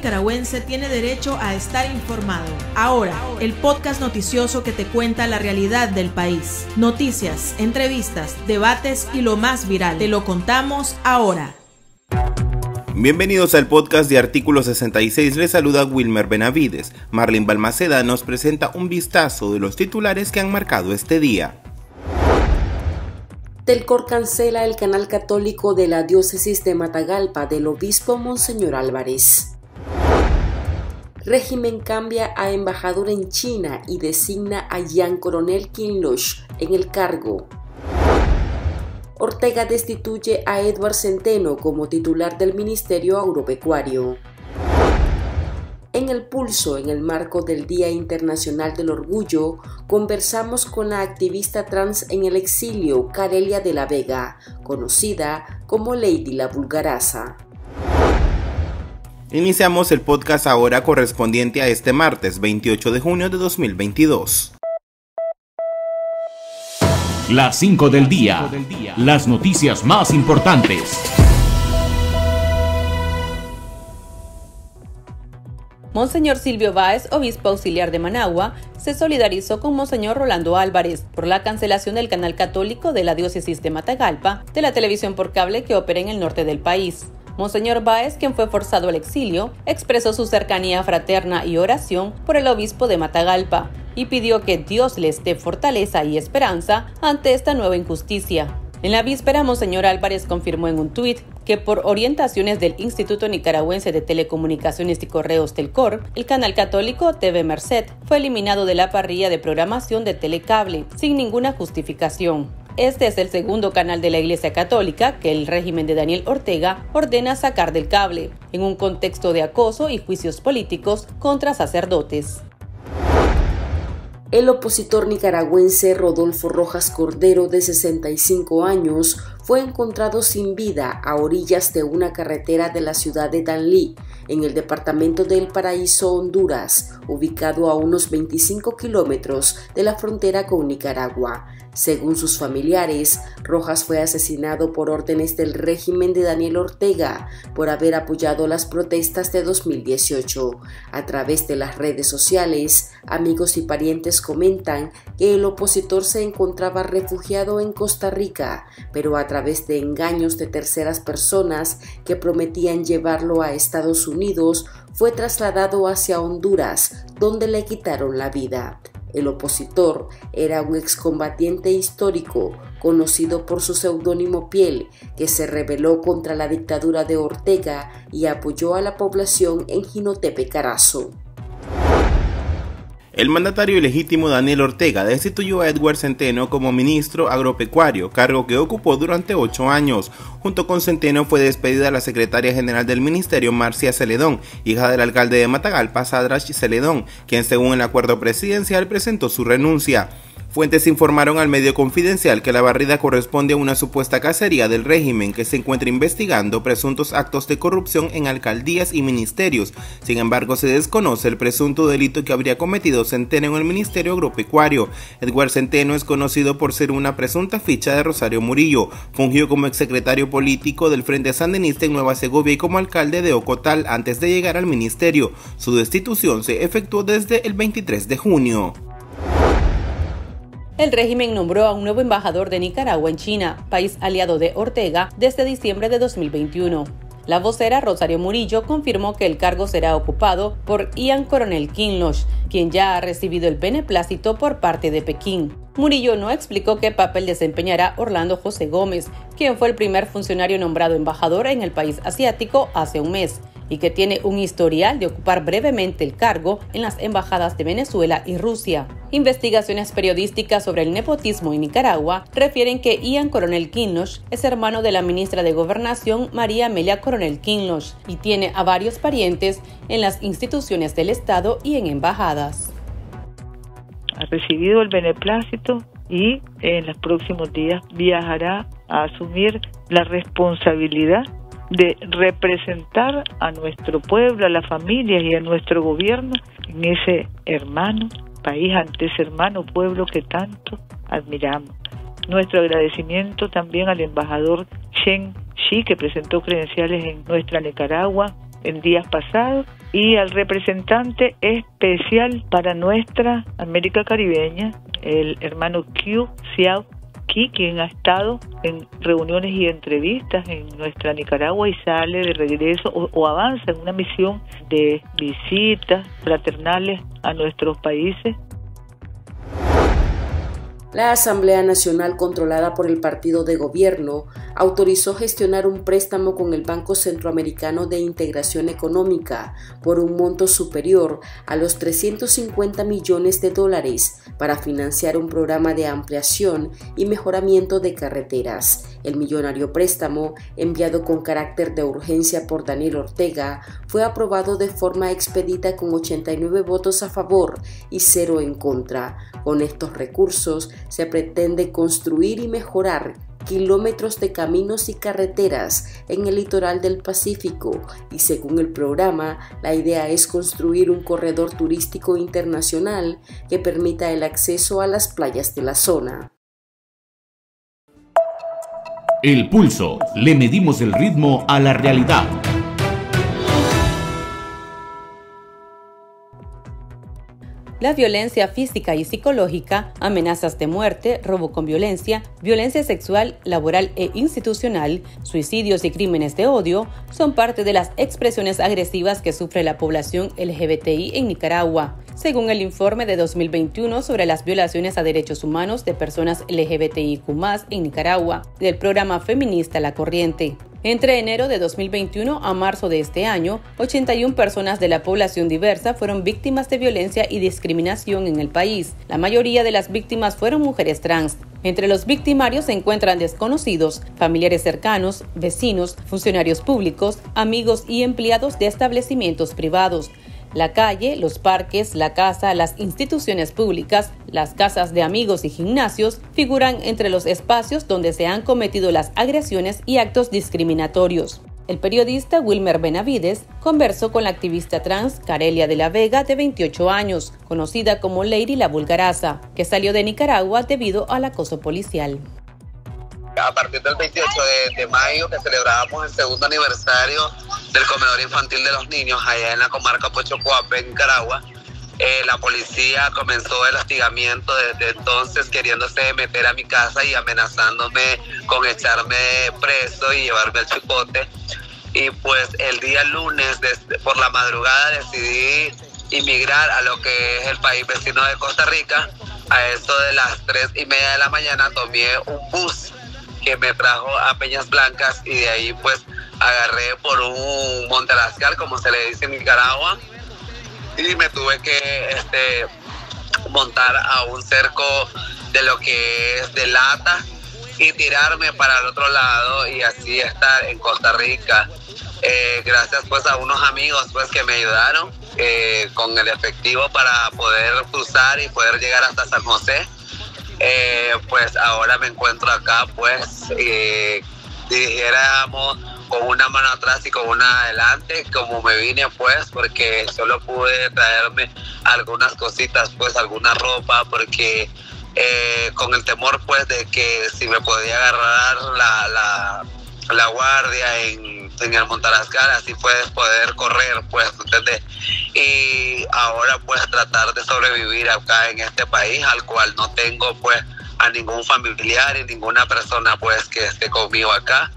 nicaragüense tiene derecho a estar informado. Ahora, el podcast noticioso que te cuenta la realidad del país. Noticias, entrevistas, debates y lo más viral. Te lo contamos ahora. Bienvenidos al podcast de Artículo 66, les saluda Wilmer Benavides. Marlene Balmaceda nos presenta un vistazo de los titulares que han marcado este día. Telcor cancela el canal católico de la diócesis de Matagalpa del obispo Monseñor Álvarez. Régimen cambia a embajador en China y designa a Ian Coronel Quinloch en el cargo. Ortega destituye a Edward Centeno como titular del Ministerio Agropecuario. En El Pulso, en el marco del Día Internacional del Orgullo, conversamos con la activista trans en el exilio, Carelia de la Vega, conocida como Lady la Vulgaraza. Iniciamos el podcast ahora correspondiente a este martes 28 de junio de 2022. Las 5 del día. Las noticias más importantes. Monseñor Silvio Báez, obispo auxiliar de Managua, se solidarizó con Monseñor Rolando Álvarez por la cancelación del canal católico de la diócesis de Matagalpa de la televisión por cable que opera en el norte del país. Monseñor Báez, quien fue forzado al exilio, expresó su cercanía fraterna y oración por el obispo de Matagalpa y pidió que Dios les dé fortaleza y esperanza ante esta nueva injusticia. En la víspera, Monseñor Álvarez confirmó en un tuit que por orientaciones del Instituto Nicaragüense de Telecomunicaciones y Correos Telcor, el canal católico TV Merced fue eliminado de la parrilla de programación de Telecable, sin ninguna justificación. Este es el segundo canal de la Iglesia Católica que el régimen de Daniel Ortega ordena sacar del cable, en un contexto de acoso y juicios políticos contra sacerdotes. El opositor nicaragüense Rodolfo Rojas Cordero, de 65 años, fue encontrado sin vida a orillas de una carretera de la ciudad de Danlí, en el departamento de El Paraíso, Honduras, ubicado a unos 25 kilómetros de la frontera con Nicaragua. Según sus familiares, Rojas fue asesinado por órdenes del régimen de Daniel Ortega por haber apoyado las protestas de 2018. A través de las redes sociales, amigos y parientes comentan que el opositor se encontraba refugiado en Costa Rica, pero a través de engaños de terceras personas que prometían llevarlo a Estados Unidos, fue trasladado hacia Honduras, donde le quitaron la vida. El opositor era un excombatiente histórico, conocido por su seudónimo Piel, que se rebeló contra la dictadura de Ortega y apoyó a la población en Jinotepe Carazo. El mandatario ilegítimo Daniel Ortega destituyó a Edward Centeno como ministro agropecuario, cargo que ocupó durante 8 años. Junto con Centeno fue despedida la secretaria general del ministerio, Marcia Celedón, hija del alcalde de Matagalpa, Sadrach Celedón, quien según el acuerdo presidencial presentó su renuncia. Fuentes informaron al medio Confidencial que la barrida corresponde a una supuesta cacería del régimen que se encuentra investigando presuntos actos de corrupción en alcaldías y ministerios. Sin embargo, se desconoce el presunto delito que habría cometido Centeno en el Ministerio Agropecuario. Edward Centeno es conocido por ser una presunta ficha de Rosario Murillo. Fungió como exsecretario político del Frente Sandinista en Nueva Segovia y como alcalde de Ocotal antes de llegar al ministerio. Su destitución se efectuó desde el 23 de junio. El régimen nombró a un nuevo embajador de Nicaragua en China, país aliado de Ortega, desde diciembre de 2021. La vocera Rosario Murillo confirmó que el cargo será ocupado por Ian Coronel Quinloch, quien ya ha recibido el beneplácito por parte de Pekín. Murillo no explicó qué papel desempeñará Orlando José Gómez, quien fue el primer funcionario nombrado embajador en el país asiático hace un mes, y que tiene un historial de ocupar brevemente el cargo en las embajadas de Venezuela y Rusia. Investigaciones periodísticas sobre el nepotismo en Nicaragua refieren que Ian Coronel Quinloch es hermano de la ministra de Gobernación María Amelia Coronel Quinloch y tiene a varios parientes en las instituciones del Estado y en embajadas. Ha recibido el beneplácito y en los próximos días viajará a asumir la responsabilidad de representar a nuestro pueblo, a las familias y a nuestro gobierno en ese hermano país, ante ese hermano pueblo que tanto admiramos. Nuestro agradecimiento también al embajador Chen Shi, que presentó credenciales en nuestra Nicaragua, en días pasados, y al representante especial para nuestra América Caribeña, el hermano Q Xiao Qi, quien ha estado en reuniones y entrevistas en nuestra Nicaragua y sale de regreso o avanza en una misión de visitas fraternales a nuestros países. La Asamblea Nacional, controlada por el partido de gobierno, autorizó gestionar un préstamo con el Banco Centroamericano de Integración Económica por un monto superior a los $350 millones para financiar un programa de ampliación y mejoramiento de carreteras. El millonario préstamo, enviado con carácter de urgencia por Daniel Ortega, fue aprobado de forma expedita con 89 votos a favor y 0 en contra. Con estos recursos se pretende construir y mejorar kilómetros de caminos y carreteras en el litoral del Pacífico y, según el programa, la idea es construir un corredor turístico internacional que permita el acceso a las playas de la zona. El Pulso. Le medimos el ritmo a la realidad. La violencia física y psicológica, amenazas de muerte, robo con violencia, violencia sexual, laboral e institucional, suicidios y crímenes de odio son parte de las expresiones agresivas que sufre la población LGBTI en Nicaragua, según el informe de 2021 sobre las violaciones a derechos humanos de personas LGBTIQ+ en Nicaragua, del programa feminista La Corriente. Entre enero de 2021 a marzo de este año, 81 personas de la población diversa fueron víctimas de violencia y discriminación en el país. La mayoría de las víctimas fueron mujeres trans. Entre los victimarios se encuentran desconocidos, familiares cercanos, vecinos, funcionarios públicos, amigos y empleados de establecimientos privados. La calle, los parques, la casa, las instituciones públicas, las casas de amigos y gimnasios figuran entre los espacios donde se han cometido las agresiones y actos discriminatorios. El periodista Wilmer Benavides conversó con la activista trans Carelia de la Vega, de 28 años, conocida como Lady la Vulgaraza, que salió de Nicaragua debido al acoso policial. A partir del 28 de mayo, que celebrábamos el segundo aniversario del comedor infantil de los niños allá en la comarca Pochocuape, en Nicaragua, la policía comenzó el hostigamiento desde entonces, queriéndose meter a mi casa y amenazándome con echarme preso y llevarme al chipote. Y pues el día lunes por la madrugada decidí emigrar a lo que es el país vecino de Costa Rica. A eso de las 3:30 de la mañana tomé un bus que me trajo a Peñas Blancas y de ahí pues agarré por un Montelascar, como se le dice en Nicaragua, y me tuve que montar a un cerco de lo que es de lata y tirarme para el otro lado y así estar en Costa Rica. Gracias pues a unos amigos pues que me ayudaron con el efectivo para poder cruzar y poder llegar hasta San José. Pues ahora me encuentro acá pues dijéramos con una mano atrás y con una adelante, como me vine pues porque solo pude traerme algunas cositas, pues alguna ropa, porque con el temor pues de que si me podía agarrar la guardia en el Montelascar, así puedes poder correr, pues, ¿entendés? Y ahora pues tratar de sobrevivir acá en este país, al cual no tengo pues a ningún familiar y ninguna persona pues que esté conmigo acá.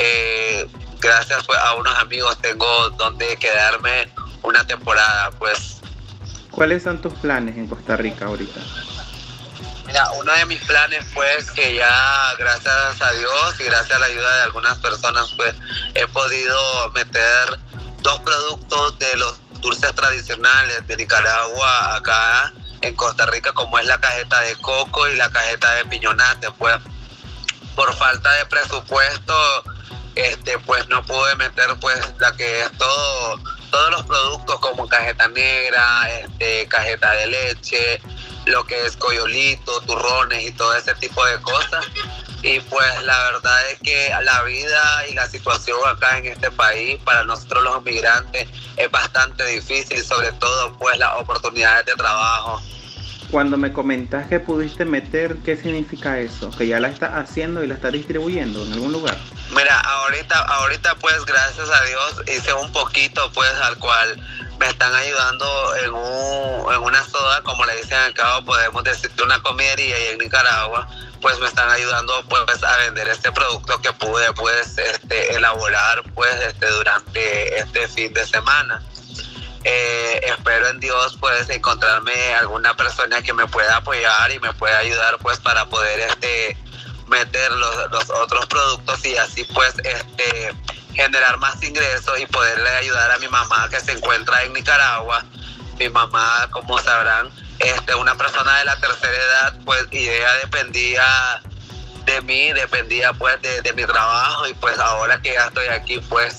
Gracias pues a unos amigos tengo donde quedarme una temporada, pues. ¿Cuáles son tus planes en Costa Rica ahorita? Mira, uno de mis planes pues que ya gracias a Dios y gracias a la ayuda de algunas personas pues he podido meter 2 productos de los dulces tradicionales de Nicaragua acá en Costa Rica, como es la cajeta de coco y la cajeta de piñonate. Pues por falta de presupuesto pues no pude meter pues la que es todos los productos como cajeta negra, cajeta de leche, lo que es coyolito, turrones y todo ese tipo de cosas. Y pues la verdad es que la vida y la situación acá en este país para nosotros los migrantes es bastante difícil, sobre todo pues las oportunidades de trabajo. Cuando me comentas que pudiste meter, ¿qué significa eso? ¿Que ya la estás haciendo y la estás distribuyendo en algún lugar? Mira, ahorita pues gracias a Dios hice un poquito pues al cual me están ayudando en una soda, como le dicen acá, podemos decirte una comidería y en Nicaragua, pues me están ayudando pues a vender este producto que pude pues elaborar pues durante este fin de semana. Espero en Dios pues encontrarme alguna persona que me pueda apoyar y me pueda ayudar pues para poder meter los otros productos y así pues generar más ingresos y poderle ayudar a mi mamá que se encuentra en Nicaragua. Mi mamá, como sabrán, una persona de la tercera edad, pues, y ella dependía de mí, dependía pues de mi trabajo, y pues ahora que ya estoy aquí, pues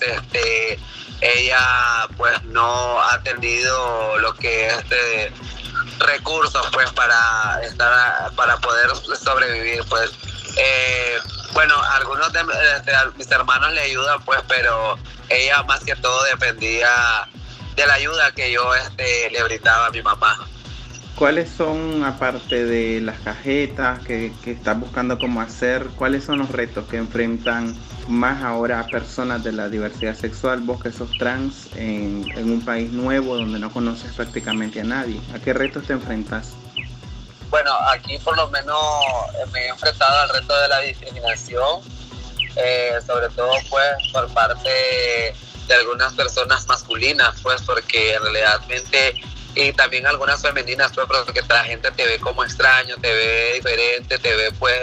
ella pues no ha tenido lo que es recursos pues para poder sobrevivir, pues. Bueno, algunos de mis hermanos le ayudan pues, pero ella más que todo dependía de la ayuda que yo le brindaba a mi mamá. ¿Cuáles son, aparte de las cajetas que estás buscando cómo hacer, cuáles son los retos que enfrentan más ahora a personas de la diversidad sexual, vos que sos trans, en un país nuevo donde no conoces prácticamente a nadie? ¿A qué retos te enfrentas? Bueno, aquí por lo menos me he enfrentado al reto de la discriminación, sobre todo pues por parte de algunas personas masculinas, pues porque en realidad y también algunas femeninas, pues porque la gente te ve como extraño, te ve diferente, te ve pues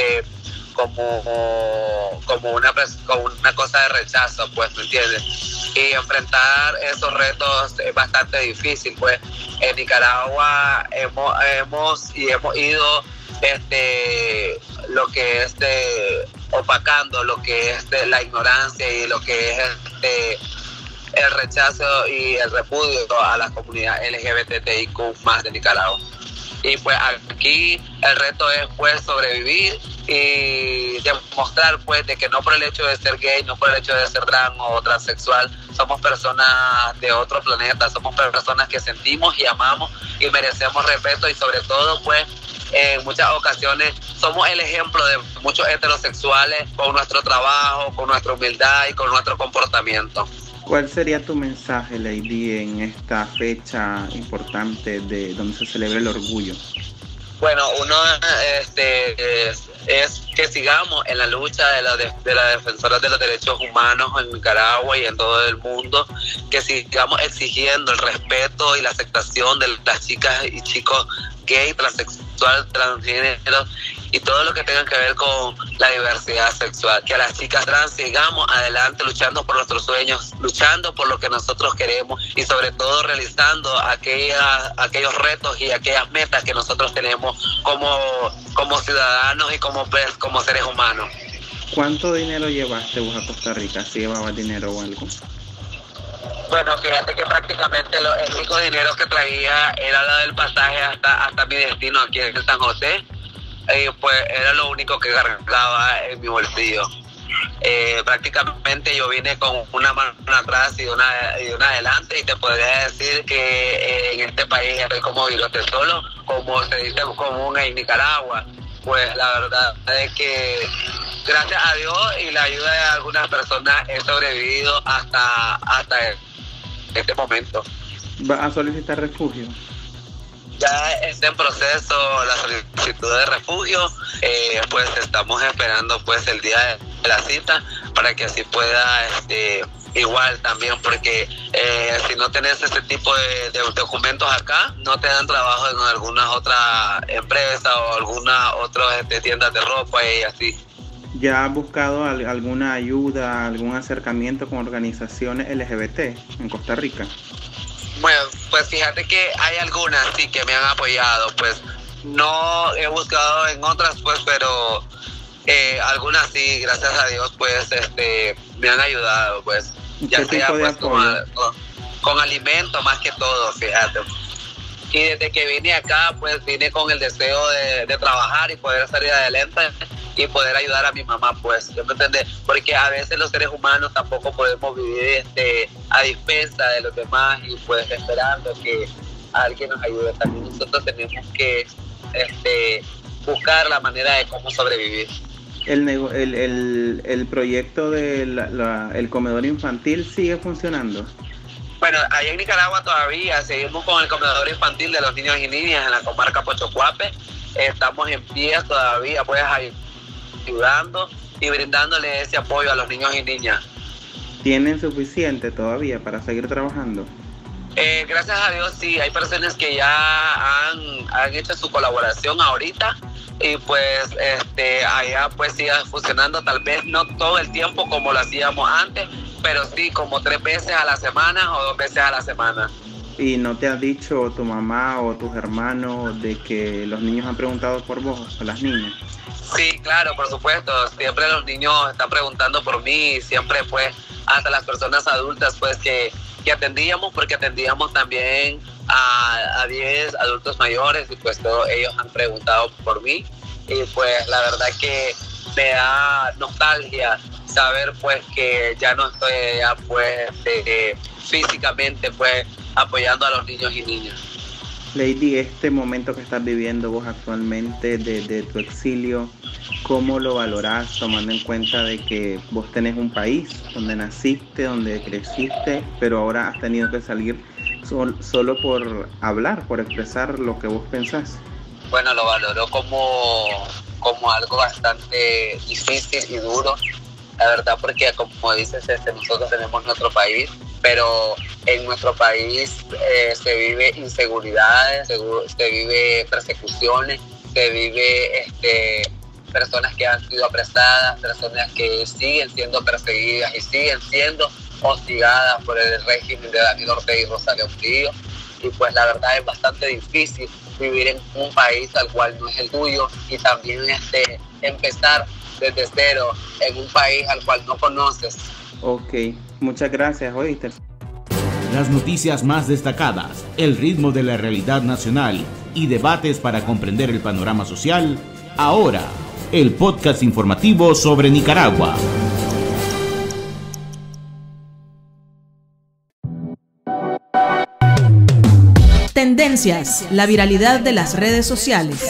como una cosa de rechazo, pues, ¿me entiendes? Y enfrentar esos retos es bastante difícil, pues. En Nicaragua hemos ido lo que es opacando lo que es la ignorancia y lo que es el rechazo y el repudio a la comunidad LGBTIQ más de Nicaragua. Y pues aquí el reto es pues sobrevivir y demostrar pues de que no por el hecho de ser gay, no por el hecho de ser trans o transexual, somos personas de otro planeta, somos personas que sentimos y amamos y merecemos respeto, y sobre todo pues en muchas ocasiones somos el ejemplo de muchos heterosexuales con nuestro trabajo, con nuestra humildad y con nuestro comportamiento. ¿Cuál sería tu mensaje, Lady, en esta fecha importante donde se celebra el orgullo? Bueno, uno es que sigamos en la lucha de las defensoras de los derechos humanos en Nicaragua y en todo el mundo, que sigamos exigiendo el respeto y la aceptación de las chicas y chicos gay, transexual, transgénero y todo lo que tenga que ver con la diversidad sexual. Que a las chicas trans sigamos adelante luchando por nuestros sueños, luchando por lo que nosotros queremos y sobre todo realizando aquellos retos y aquellas metas que nosotros tenemos como ciudadanos y como seres humanos. ¿Cuánto dinero llevaste vos a Costa Rica? ¿Si llevabas dinero o algo? Bueno, fíjate que prácticamente el único dinero que traía era la del pasaje hasta mi destino aquí en San José. Y pues era lo único que cargaba en mi bolsillo. Prácticamente yo vine con una mano atrás y una adelante, y te podría decir que en este país estoy como virote solo, como se dice común en Nicaragua. Pues la verdad es que gracias a Dios y la ayuda de algunas personas he sobrevivido hasta este momento. ¿Vas a solicitar refugio? Ya está en proceso la solicitud de refugio, pues estamos esperando pues el día de la cita para que así pueda igual también, porque si no tenés ese tipo de documentos acá, no te dan trabajo en alguna otra empresa o alguna otra tiendas de ropa y así. ¿Ya has buscado alguna ayuda, algún acercamiento con organizaciones LGBT en Costa Rica? Bueno, pues fíjate que hay algunas sí que me han apoyado, pues no he buscado en otras, pues, pero algunas sí, gracias a Dios, pues me han ayudado, pues, ya sea pues con alimento más que todo, fíjate. Y desde que vine acá, pues vine con el deseo de trabajar y poder salir adelante y poder ayudar a mi mamá, pues, ¿me entiendes? Porque a veces los seres humanos tampoco podemos vivir a dispensa de los demás y pues esperando que alguien nos ayude. También nosotros tenemos que buscar la manera de cómo sobrevivir. El proyecto del comedor infantil sigue funcionando. Bueno, allá en Nicaragua todavía seguimos con el comedor infantil de los niños y niñas en la comarca Pochocuape. Estamos en pie todavía, pues ayudando y brindándole ese apoyo a los niños y niñas. ¿Tienen suficiente todavía para seguir trabajando? Gracias a Dios sí, hay personas que ya han hecho su colaboración ahorita y pues allá pues sigue funcionando, tal vez no todo el tiempo como lo hacíamos antes, pero sí como 3 veces a la semana o 2 veces a la semana. ¿Y no te ha dicho tu mamá o tus hermanos de que los niños han preguntado por vos o las niñas? Sí, claro, por supuesto. Siempre los niños están preguntando por mí, siempre pues hasta las personas adultas pues que atendíamos, porque atendíamos también a 10 adultos mayores y pues todos ellos han preguntado por mí y pues la verdad que me da nostalgia saber pues que ya no estoy allá pues físicamente pues apoyando a los niños y niñas. Lady, este momento que estás viviendo vos actualmente de tu exilio, ¿cómo lo valorás tomando en cuenta de que vos tenés un país donde naciste, donde creciste, pero ahora has tenido que salir solo por hablar, por expresar lo que vos pensás? Bueno, lo valoro como algo bastante difícil y duro, la verdad, porque como dices, nosotros tenemos nuestro país, pero en nuestro país se vive inseguridades, se vive persecuciones, se vive personas que han sido apresadas, personas que siguen siendo perseguidas y siguen siendo hostigadas por el régimen de Daniel Ortega y Rosario Murillo. Y pues la verdad es bastante difícil vivir en un país al cual no es el tuyo y también empezar desde cero en un país al cual no conoces. Ok, muchas gracias, oíste. Las noticias más destacadas, el ritmo de la realidad nacional y debates para comprender el panorama social. Ahora, el podcast informativo sobre Nicaragua. Tendencias, la viralidad de las redes sociales.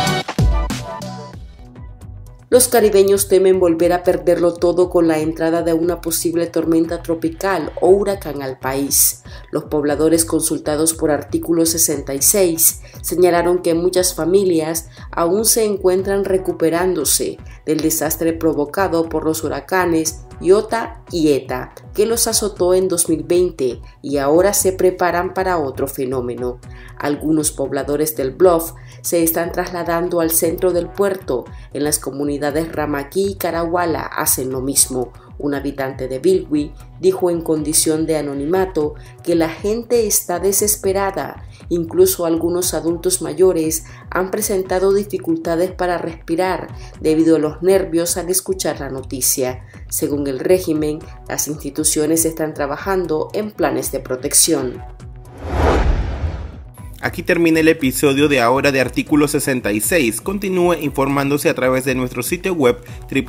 Los caribeños temen volver a perderlo todo con la entrada de una posible tormenta tropical o huracán al país. Los pobladores consultados por Artículo 66 señalaron que muchas familias aún se encuentran recuperándose del desastre provocado por los huracanes Iota y Eta, que los azotó en 2020 y ahora se preparan para otro fenómeno. Algunos pobladores del Bluff se están trasladando al centro del puerto. En las comunidades Ramaquí y Caraguala hacen lo mismo. Un habitante de Bilwi dijo en condición de anonimato que la gente está desesperada. Incluso algunos adultos mayores han presentado dificultades para respirar debido a los nervios al escuchar la noticia. Según el régimen, las instituciones están trabajando en planes de protección. Aquí termina el episodio de ahora de Artículo 66. Continúe informándose a través de nuestro sitio web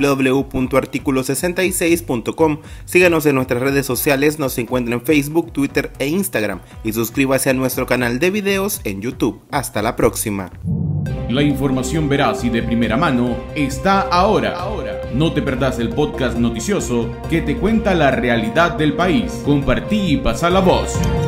www.articulo66.com. Síganos en nuestras redes sociales, nos encuentra en Facebook, Twitter e Instagram. Y suscríbase a nuestro canal de videos en YouTube. Hasta la próxima. La información veraz y de primera mano está ahora. No te perdás el podcast noticioso que te cuenta la realidad del país. Compartí y pasa la voz.